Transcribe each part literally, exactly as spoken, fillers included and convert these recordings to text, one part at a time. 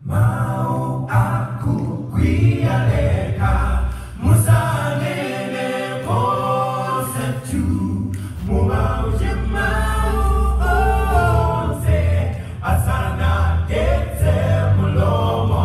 mau aku kuialeka musanene posetu mau jemau onse asana dete mulomo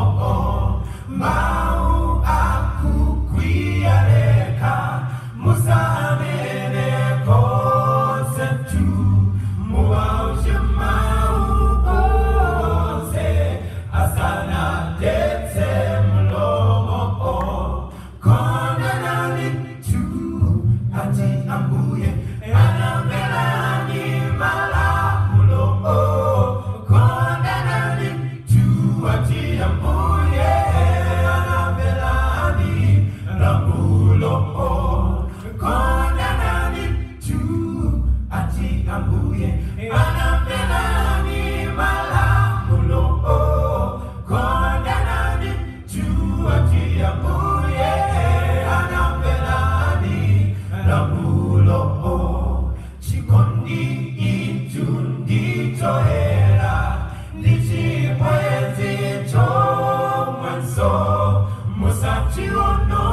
mau aku kuialeka musanene posetu mau jemau onse asana dete mulomo kondanani tu ati ambuye anabelani malamulo kondanani tu ati ambuye anabelani lamulo kondanani tu ati ambuye anabelani malamulo kondanani tu ati ambuye anabelani lamulo chikondi itu nditoera ndichipwezi chomanso musati ono